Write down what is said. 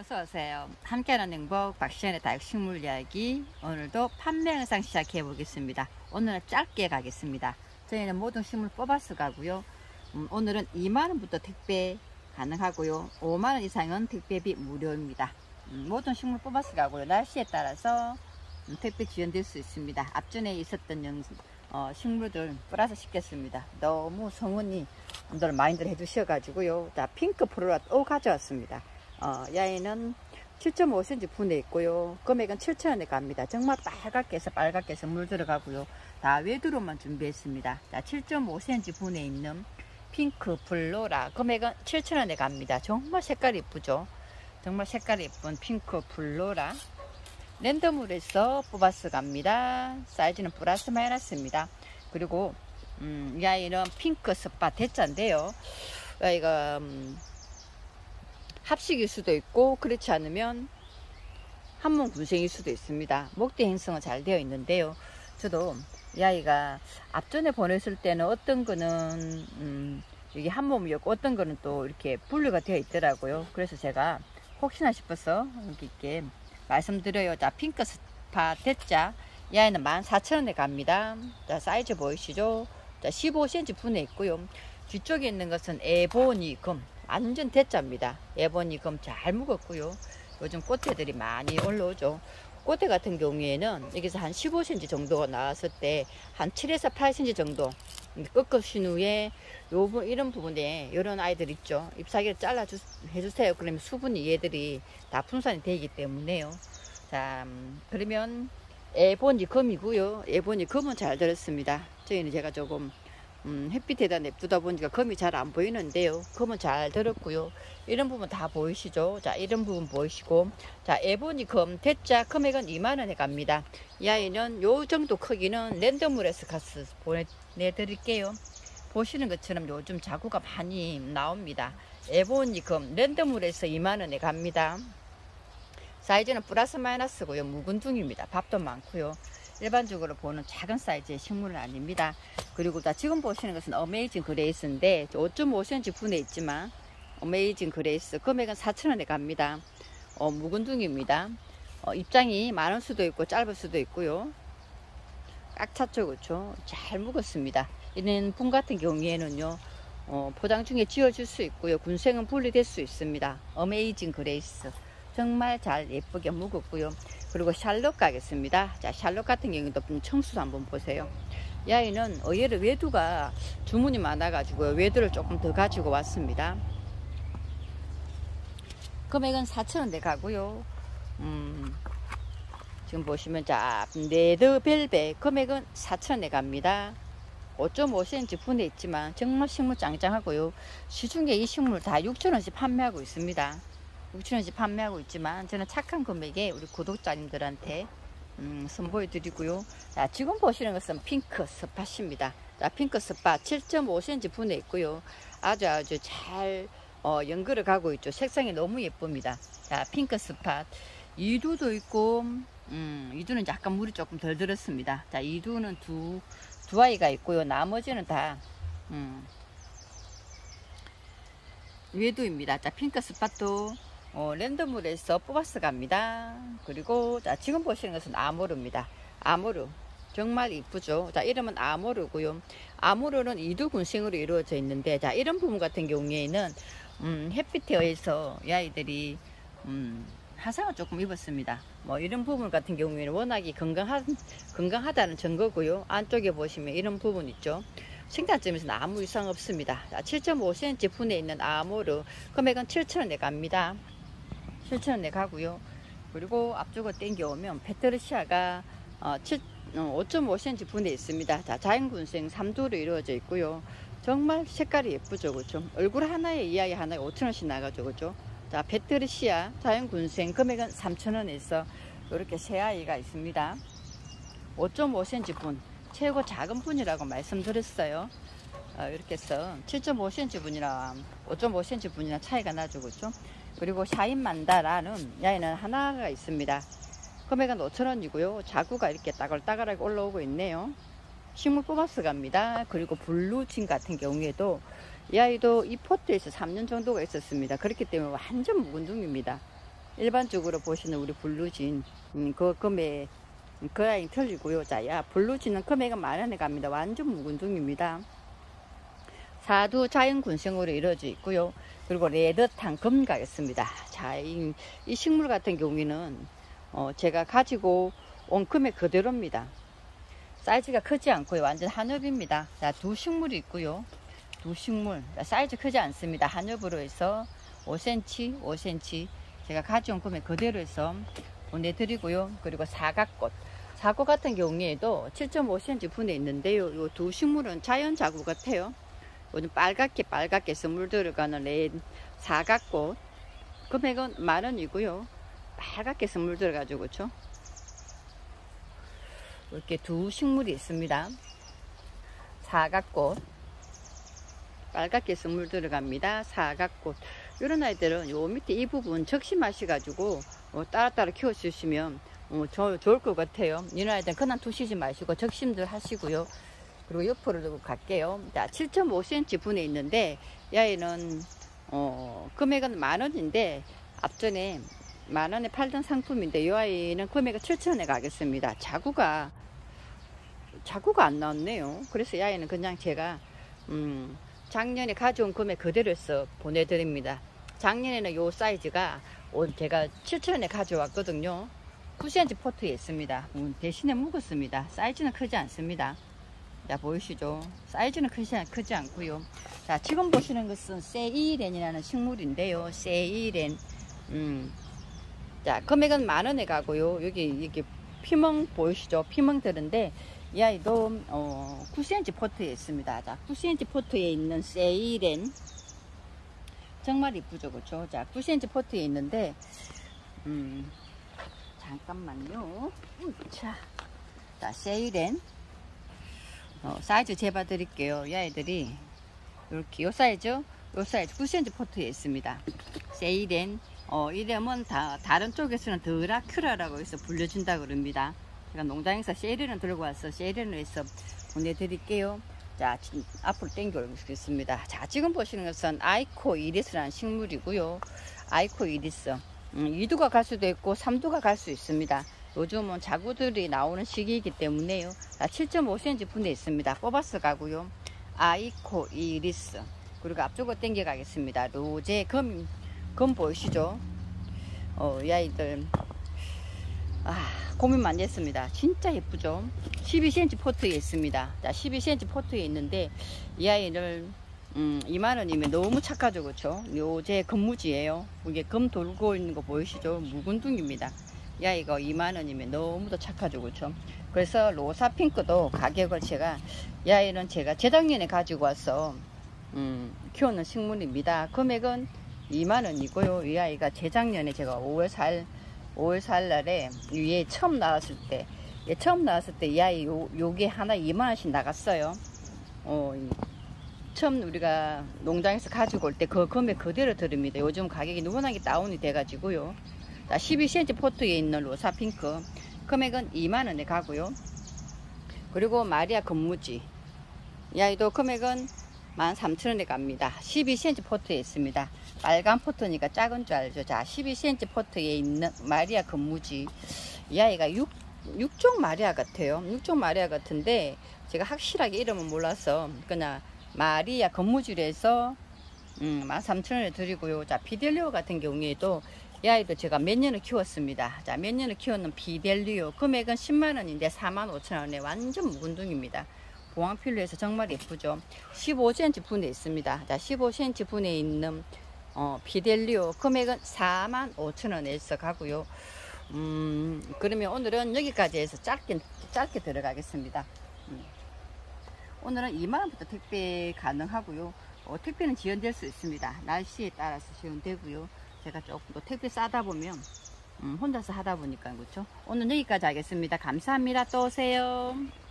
어서오세요. 함께하는 행복 박시연의 다육식물 이야기. 오늘도 판매 영상 시작해 보겠습니다. 오늘은 짧게 가겠습니다. 저희는 모든 식물 뽑아서 가고요. 오늘은 2만원부터 택배 가능하고요. 5만원 이상은 택배비 무료입니다. 모든 식물 뽑아서 가고요. 날씨에 따라서 택배 지연될 수 있습니다. 앞전에 있었던 식물들 플러스 시켰습니다. 너무 성은이 분들 많이들 해주셔가지고요. 자, 핑크 플로라 또 가져왔습니다. 야에는 7.5cm 분해 있고요. 금액은 7,000원에 갑니다. 정말 빨갛게 해서 물 들어가고요. 다 외두로만 준비했습니다. 자, 7.5cm 분해 있는 핑크 플로라 금액은 7,000원에 갑니다. 정말 색깔이 이쁘죠. 정말 색깔이 이쁜 핑크 플로라 랜덤으로서 뽑아서 갑니다. 사이즈는 플러스 마이너스입니다. 그리고 이 아이는 핑크 스팟 대자인데요. 아이가 합식일 수도 있고 그렇지 않으면 한몸 군생일 수도 있습니다. 목대 형성은 잘 되어 있는데요. 저도 이 아이가 앞전에 보냈을 때는 어떤 거는 여기 한몸이었고 어떤 거는 또 이렇게 분류가 되어 있더라고요. 그래서 제가 혹시나 싶어서 이렇게 말씀드려요. 자, 핑크 스팟 대자 이 아이는 14,000원에 갑니다. 자, 사이즈 보이시죠? 자, 15cm 분해 있고요. 뒤쪽에 있는 것은 에보니금 완전 대자입니다. 에보니금 잘 묵었고요. 요즘 꽃대들이 많이 올라오죠. 꽃대 같은 경우에는 여기서 한 15cm 정도가 나왔을 때 한 7에서 8cm 정도 꺾으신 후에 이런 부분에 이런 아이들 있죠. 잎사귀를 잘라 해주세요. 그러면 수분이 얘들이 다 분산이 되기 때문에요. 자, 그러면 에보니금이고요. 에보니금은 잘 들었습니다. 저희는 제가 조금 햇빛에다 냅두다 보니까 금이 잘 안 보이는데요. 금은 잘 들었고요. 이런 부분 다 보이시죠? 자, 이런 부분 보이시고, 자, 에보니금 대자 금액은 2만원에 갑니다. 이 아이는 요 정도 크기는 랜덤으로서 가서 보내드릴게요. 보시는 것처럼 요즘 자구가 많이 나옵니다. 에보니금 랜덤으로서 2만원에 갑니다. 사이즈는 플러스 마이너스고요. 묵은둥입니다. 밥도 많고요. 일반적으로 보는 작은 사이즈의 식물은 아닙니다. 그리고 지금 보시는 것은 어메이징 그레이스인데 5.5cm 분해 있지만 어메이징 그레이스 금액은 4,000원에 갑니다. 묵은둥입니다. 입장이 많을 수도 있고 짧을 수도 있고요. 꽉 찼죠. 그렇죠? 잘 묵었습니다. 이런 분 같은 경우에는요 포장 중에 지어줄 수 있고요. 군생은 분리될 수 있습니다. 어메이징 그레이스 정말 잘 예쁘게 묵었고요. 그리고 샬롯 가겠습니다. 자, 샬롯 같은 경우도 청수 한번 보세요. 이 아이는 의외로 외두가 주문이 많아가지고 외두를 조금 더 가지고 왔습니다. 금액은 4,000원대 가고요. 지금 보시면 자, 레드벨벳 금액은 4,000원에 갑니다. 5.5cm 분해 있지만 정말 식물 짱짱하고요. 시중에 이 식물 다 6,000원씩 판매하고 있습니다. 6,000원씩 판매하고 있지만 저는 착한 금액에 우리 구독자님들한테 선보여 드리고요. 자, 지금 보시는 것은 핑크 스팟입니다. 자, 핑크 스팟 7.5cm 분해 있고요. 아주 잘 연결을 가고 있죠. 색상이 너무 예쁩니다. 자, 핑크 스팟 이두도 있고 이두는 약간 물이 조금 덜 들었습니다. 자, 이두는 두 아이가 있고요. 나머지는 다 외두입니다. 자, 핑크 스팟도 랜덤으로서 뽑아서 갑니다. 그리고 자, 지금 보시는 것은 아모르입니다. 아모르 정말 이쁘죠. 자, 이름은 아모르고요. 아모르는 이두 군생으로 이루어져 있는데, 자, 이런 부분 같은 경우에는 햇빛에 의해서 이 아이들이 화상을 조금 입었습니다. 이런 부분 같은 경우에는 워낙에 건강하다는 증거고요. 안쪽에 보시면 이런 부분 있죠. 생장점에서는 아무 이상 없습니다. 7.5cm 분해 있는 아모르 금액은 7,000원에 갑니다. 7,000원에 가고요. 그리고 앞쪽으로 당겨오면 페트르시아가 5.5cm 분해 있습니다. 자, 자연군생 3두로 이루어져 있고요. 정말 색깔이 예쁘죠. 그렇죠? 얼굴 하나에 이 아이 하나에 5,000원씩 나가죠. 그렇죠? 자, 페트르시아 자연군생 금액은 3,000원에서 이렇게 세 아이가 있습니다. 5.5cm 분 최고 작은 분이라고 말씀드렸어요. 이렇게 해서 7.5cm 분이랑 5.5cm 분이랑 차이가 나죠. 그렇죠? 그리고 샤인만다라는 야이는 하나가 있습니다. 금액은 5,000원이고요. 자구가 이렇게 따글따글하게 올라오고 있네요. 식물 뽑아서 갑니다. 그리고 블루진 같은 경우에도 이 아이도 이 포트에서 3년 정도가 있었습니다. 그렇기 때문에 완전 묵은둥입니다. 일반적으로 보시는 우리 블루진 그 금액 그 라인 틀리고요. 자, 야 블루진은 금액은 10,000원에 갑니다. 완전 묵은둥입니다. 사두 자연군생으로 이루어져 있고요. 그리고 레드탄 금 가겠습니다. 자, 이 식물 같은 경우에는 제가 가지고 온 금액 그대로입니다. 사이즈가 크지 않고요. 완전 한엽입니다. 자, 두 식물이 있고요. 두 식물 사이즈 크지 않습니다. 한엽으로 해서 5cm 5cm 제가 가져온 금액 그대로 해서 보내드리고요. 그리고 사각꽃 같은 경우에도 7.5cm 분에 있는데요. 이 두 식물은 자연 자구 같아요. 요즘 빨갛게 스물 들어가는 레 사각꽃 금액은 10,000원이고요. 빨갛게 스물 들어가지고 그렇죠? 이렇게 두 식물이 있습니다. 사각꽃 빨갛게 스물 들어갑니다. 사각꽃 이런 아이들은 요 밑에 이 부분 적심하셔가지고 따로 키워주시면 좋을 것 같아요. 이런 아이들은 그냥 두시지 마시고 적심들 하시고요. 그리고 옆으로 두고 갈게요. 자, 7.5cm 분에 있는데 이 아이는 금액은 10,000원인데 앞전에 10,000원에 팔던 상품인데 이 아이는 금액은 7,000원에 가겠습니다. 자구가 안 나왔네요. 그래서 이 아이는 그냥 제가 작년에 가져온 금액 그대로 해서 보내드립니다. 작년에는 요 사이즈가 제가 7,000원에 가져왔거든요. 9cm 포트에 있습니다. 대신에 묵었습니다. 사이즈는 크지 않습니다. 자, 보이시죠? 사이즈는 크지 않고요. 자, 지금 보시는 것은 세이렌이라는 식물인데요. 세이렌. 자, 금액은 10,000원에 가고요. 여기 피멍 보이시죠? 피멍 들은데 이 아이도 9cm 포트에 있습니다. 자, 9cm 포트에 있는 세이렌 정말 이쁘죠, 그렇죠? 자, 9cm 포트에 있는데 잠깐만요. 자, 세이렌 사이즈 재봐 드릴게요. 이 아이들이 이렇게 요 사이즈 9cm 포트에 있습니다. 세이렌 이름은 다른 쪽에서는 드라큘라라고 해서 불려준다 그럽니다. 제가 농장에서 세이렌을 들고 와서 세이렌을 해서 보내드릴게요. 자, 앞으로 당겨 올리겠습니다. 자, 지금 보시는 것은 아이코 이리스라는 식물이고요. 아이코 이리스 2두가 갈 수도 있고 3두가 갈 수 있습니다. 요즘은 자구들이 나오는 시기이기 때문에요. 7.5cm 분에 있습니다. 뽑아서 가고요. 아이코 이리스 그리고 앞쪽으로 당겨 가겠습니다. 로제 금 보이시죠? 이 아이들 고민 많이 했습니다. 진짜 예쁘죠? 12cm 포트에 있습니다. 자, 12cm 포트에 있는데 이 아이를 20,000원이면 너무 착하죠, 그렇죠? 요제 금무지예요. 이게 금 돌고 있는 거 보이시죠? 묵은둥입니다. 이 아이가 20,000원이면 너무도 착하죠, 그렇죠? 그래서 로사 핑크도 가격을 이 아이는 제가 재작년에 가지고 와서 키우는 식물입니다. 금액은 20,000원이고요. 이 아이가 재작년에 제가 5월 4일 날에 얘 처음 나왔을 때 이 아이 요게 하나 20,000원씩 나갔어요. 처음 우리가 농장에서 가지고 올 때 그 금액 그대로 드립니다. 요즘 가격이 누구나게 다운이 돼 가지고요. 12cm 포트에 있는 로사 핑크 금액은 20,000원에 가고요. 그리고 마리아 금무지 이 아이도 금액은 13,000원에 갑니다. 12cm 포트에 있습니다. 빨간 포트니까 작은 줄 알죠? 자, 12cm 포트에 있는 마리아 금무지 이 아이가 6종 마리아 같아요. 6종 마리아 같은데 제가 확실하게 이름은 몰라서 그냥 마리아 금무지로 해서 13,000원에 드리고요. 자, 비델리오 같은 경우에도 이 아이도 제가 몇 년을 키웠습니다. 자, 몇 년을 키웠는 비델리오 금액은 100,000원인데 45,000원에 완전 묵은둥입니다. 보황필로에서 정말 예쁘죠. 15cm 분에 있습니다. 자, 15cm 분에 있는 비델리오 금액은 45,000원에서 가고요. 그러면 오늘은 여기까지 해서 짧게 들어가겠습니다. 오늘은 20,000원부터 택배 가능하고요. 택배는 지연될 수 있습니다. 날씨에 따라서 지연되고요. 제가 조금 더 택배 싸다 보면 혼자서 하다 보니까 그렇죠. 오늘 여기까지 하겠습니다. 감사합니다. 또 오세요.